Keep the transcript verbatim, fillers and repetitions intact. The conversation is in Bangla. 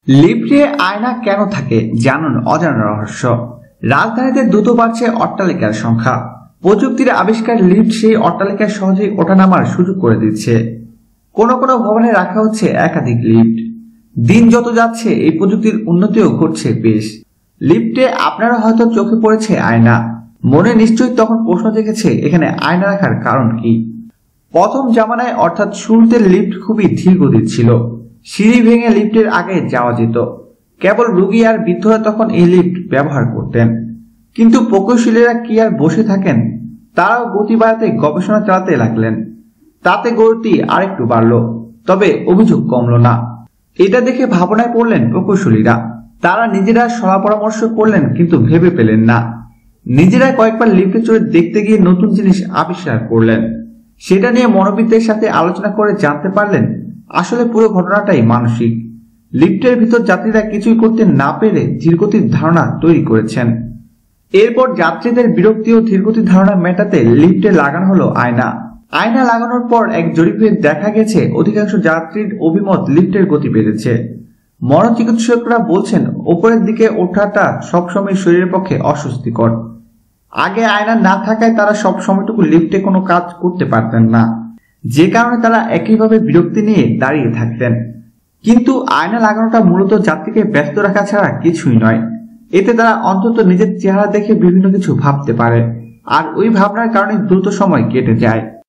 লিফটে আয়না কেন থাকে জানুন অজানা রহস্য। রাজধানীতে দ্রুত বাড়ছে অট্টালিকার সংখ্যা। প্রযুক্তির আবিষ্কার লিফট সেই অট্টালিকায় সহজেই ওঠানামার সুযোগ করে দিচ্ছে। কোন কোন ভবনে রাখা হচ্ছে একাধিক লিফট। দিন যত যাচ্ছে এই প্রযুক্তির উন্নতিও ঘটছে বেশ। লিফটে আপনারা হয়তো চোখে পড়েছে আয়না, মনে নিশ্চয়ই তখন প্রশ্ন জেগেছে এখানে আয়না রাখার কারণ কি। প্রথম জামানায় অর্থাৎ শুরুতে লিফট খুবই ধীর গতির ছিল। সিঁড়ি ভেঙে লিফটের আগে যাওয়া যেত। কেবল রোগী আর বৃদ্ধরা তখন এই লিফট ব্যবহার করতেন। কিন্তু প্রকৌশলীরা কি আর বসে থাকেন, তারাও গতি বাড়াতে গবেষণা চালাতে লাগলেন। তাতে গতি আরেকটু বাড়ল, তবে অভিযোগ কমল না। এটা দেখে ভাবনায় পড়লেন প্রকৌশলীরা। তারা নিজেরা সলা পরামর্শ করলেন কিন্তু ভেবে পেলেন না। নিজেরা কয়েকবার লিফটে চড়ে দেখতে গিয়ে নতুন জিনিস আবিষ্কার করলেন। সেটা নিয়ে মনোবিদদের সাথে আলোচনা করে জানতে পারলেন আসলে পুরো ঘটনাটাই মানসিক। লিফটের ভিতর যাত্রীরা কিছুই করতে না পেরে ধীরগতির ধারণা তৈরি করেছেন। এরপর যাত্রীদের বিরক্তি ও ধীরগতির ধারণা মেটাতে লিফটে লাগানো হলো আয়না। আয়না লাগানোর পর এক জরিপে দেখা গেছে অধিকাংশ যাত্রীর অভিমত লিফটের গতি বেড়েছে। মনোচিকিৎসকরা বলছেন ওপরের দিকে ওঠাটা সবসময় শরীরের পক্ষে অস্বস্তিকর। আগে আয়না না থাকায় তারা সব সময়টুকু লিফটে কোনো কাজ করতে পারতেন না, যে কারণে তারা একইভাবে বিরক্তি নিয়ে দাঁড়িয়ে থাকতেন। কিন্তু আয়না লাগানোটা মূলত যাত্রীকে ব্যস্ত রাখা ছাড়া কিছুই নয়। এতে তারা অন্তত নিজের চেহারা দেখে বিভিন্ন কিছু ভাবতে পারে, আর ওই ভাবনার কারণে দ্রুত সময় কেটে যায়।